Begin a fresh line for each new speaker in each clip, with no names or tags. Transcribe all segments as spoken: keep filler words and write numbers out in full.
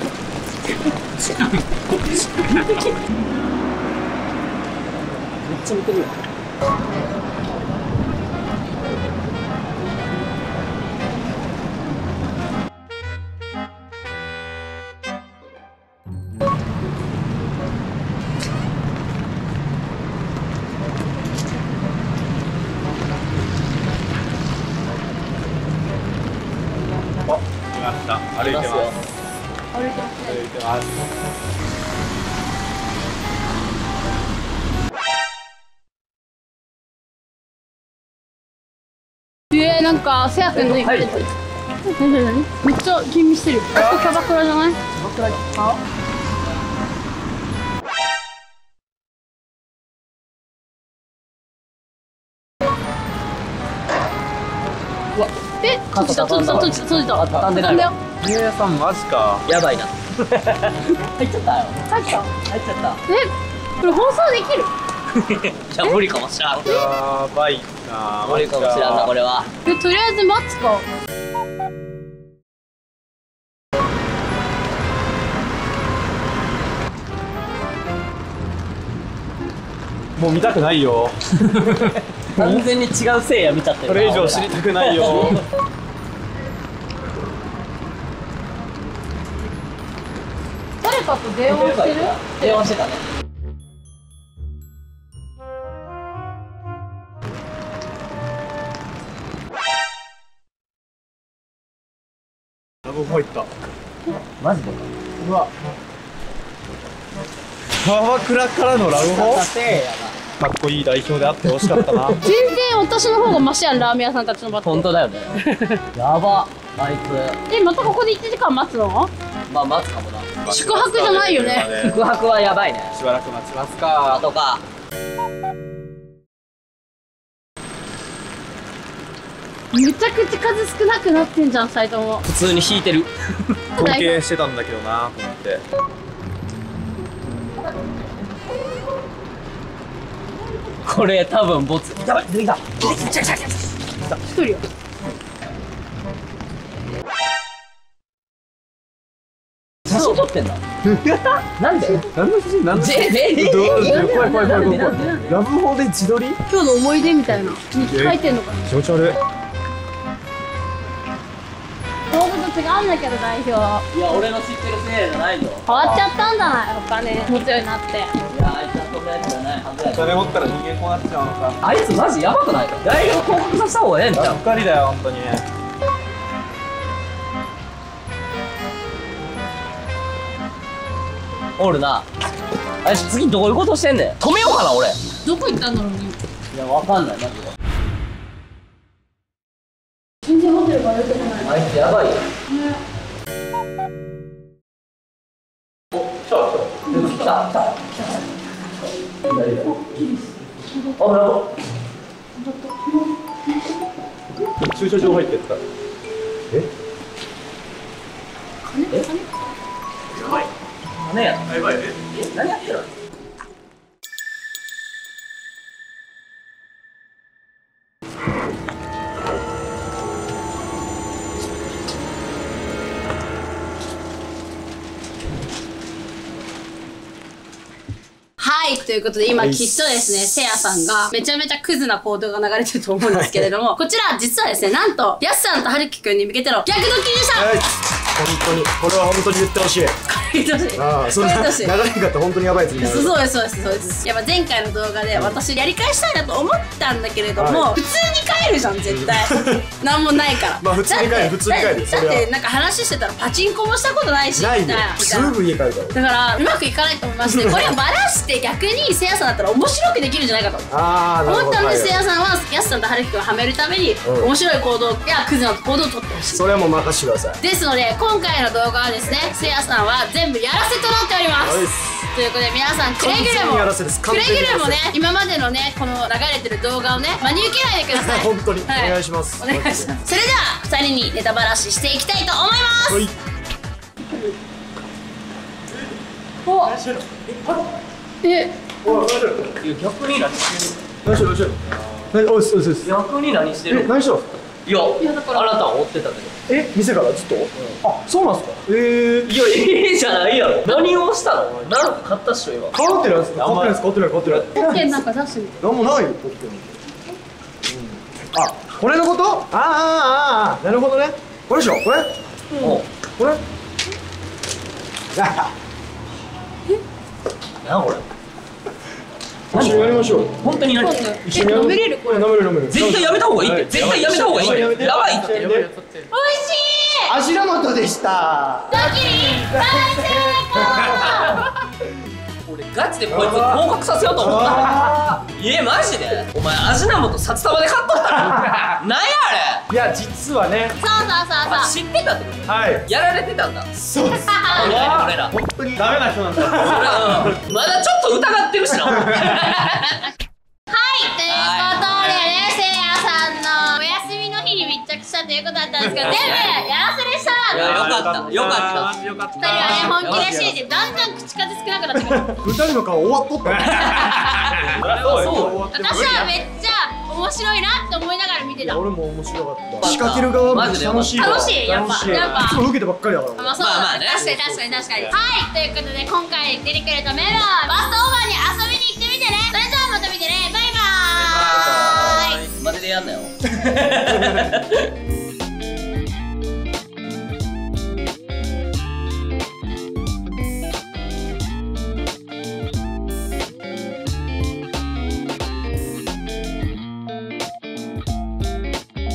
ちゃ見てるよ。
来ました。歩いてます。
歩いてますね。
歩いてます。
えー、なんかせやくんの言ってる。何何何？めっちゃ吟味してる。これキャバクラじゃない？キャバクラか。うわ、え、閉じた閉じた閉じた閉じた。
畳んでないわ。
家屋さんマジか。
やばいな。入っちゃったよ。
入った。
入っちゃった。
え、これ放送できる？
いや無理かもしらん。
やばいな。
無理かもしらんなこれは。
え、とりあえず待つか。
もう見たくないよ。
完全に違うせいや見ちゃってる。
これ以上知りたくないよ。
誰かと電話してる？
電話してたね。
ラブホ入った。
マジで？
うわ。 鎌倉からのラブホ。かっこいい代表であってほしかったな。
全然私の方がマシやん、ラーメン屋さんたちのバット。
本当だよね。やばあいつ。
え、またここでいちじかん待つの？
まあ待つかもな。
宿泊じゃないよね。
宿泊はやばいね。
しばらく待ちますか。
あとか。
めちゃくちゃ数少なくなってんじゃん、ふたりとも。
普通に引いてる。
統計してたんだけどなと思って。
これ多分ボツ。やばい、出てきた。
一人よ。
写真撮ってんだ。なんで？
何の写真？何の写真？
ええ
怖い怖い怖い怖い怖い。ラブホで自撮り？
今日の思い出みたいな。日記書いてんのかな。
気持ち悪い。
動画と違うんだけど代表。
いや、俺の知ってるせいじゃないぞ。
変わっちゃったんじゃない？お金持つようになって。
いや、あいつはそんなやつじゃないはずや。
それ持ったら人間こうなっちゃうのか。
あいつマジやばくないか。代表降格させた方がええんちゃう？
ばっかりだよ本当に。
おるな。あいつ次どういうことしてんねん。止めようかな俺。
どこ行ったんだろうね。
いや、わかんないマジで。
全然ホテルが出てこない。
あいつやばいよ。お、来た来た。来た来た。左だ。あ、なるほど。
駐車場入ってった。え？
金？金？
やばい。金や。
やばいね。
え、何やってるの？
はい、ということで今きっとですね、せいやさんがめちゃめちゃクズな行動が流れてると思うんですけれども、こちら実はですね、なんと、やすさんとはるきくんに向けての逆ドッキリでした。
はい。本当にこれは本当に言ってほしい。
言ってほしい。
ああ、そんな
言ってほしい。
長い方本当にやばいやつになる。
そうですそうですそうです。やっぱ前回の動画で私やり返したいなと思ったんだけれども、
はい
普通に帰るじゃん絶対。なんもないから。
まあ普通に帰る
だって
普通に帰る
だ
それは
だってなんか話してたらパチンコもしたことないしみた
ないよ
いな。。
すぐ家帰るから。
だからうまくいかないと思いまして、これをバラして逆にせいやさんだったら面白くできるんじゃないかと
ああ、なるほど。
思ったので、せい
はい
やさんはやすさんとはるきくんをはめるために
うん
面白い行動やクズな行動をとってほしい。
それはもう任せてください。
ですので今回の動画はですね、せいやさんは全部やらせとなっております。
はい。
ということで皆さんくれぐれも
完全にやらせです
くれぐれもね
完
今までのねこの流れてる動画をね真に受けないでください。
本当に、
はい
お願いします。
お願いします。それではふたりにネタばらししていきたいと思います。
はい。
おえ
おい、何しろ。
いや、逆に何してる
何しろ、何しろ。何、おい、そうです。
逆に何して
え、
る
何しろ。
いや、
いやだから
あなたは追ってたけど。
え、店からずっと。あ、そうなんすか。ええ。
いや、いいじゃないやろ。何をしたの？なんか買ったっしょ、今。
変わってないですか。変わってないです。変わってない、変わってない。
ポッケなんか出してみて。
なんもないよ、ポッケに。あ、これのこと。ああ、ああ、ああ、なるほどね。これでしょ、これ。
おう。
これ。あ
なんこれ。
一緒にやりましょう。
本当に何？
一緒にやる。
飲めれるこれ
飲める、飲める。
絶対やめた方がいいって。絶対やめた方がいいって。やばいって。
おいしい。
味の素でした。
ドッキリ大成
俺ガチでこいつ合格させようと思ったの。え、マジで？お前味の素札束で買っとったの？なんやあれ？
いや、実はね。
功。そうそう
あ、
そうそう。
知ってたってこと？
はい。
やられてたんだ。
そうです。
俺ら俺ら。
本当にダメな人なんだ。
俺らうんまだちょっと疑ってるしな。
はい、ということでね、せいやさんのお休みの日に密着したということだったんですけど、全部やらせでした。
いや、よかったよかった。
よかっ
ふたりはね、本気で信じて、だんだん口数少なくなってくる。
二人の顔終わっとった。
そう
私はめっちゃ面白いなって思いながら見てた。
俺も面白かった。仕掛ける側も楽しいわ。
楽しいやっぱ
楽しい
やっぱ
いつも受けてばっかりだから。
まあそうだね。
まあまあね
確かに確かに確かに。はい、ということで今回出てくれたメンバー、バストオーバーに遊びに行ってみてね。それではまた見てね。バイバーイ。
マジでやんなよ。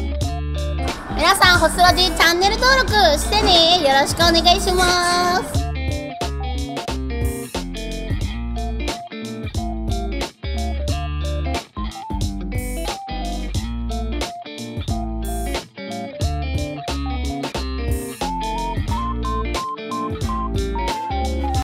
皆さん、ホスラジチャンネル登録してね。よろしくお願いします。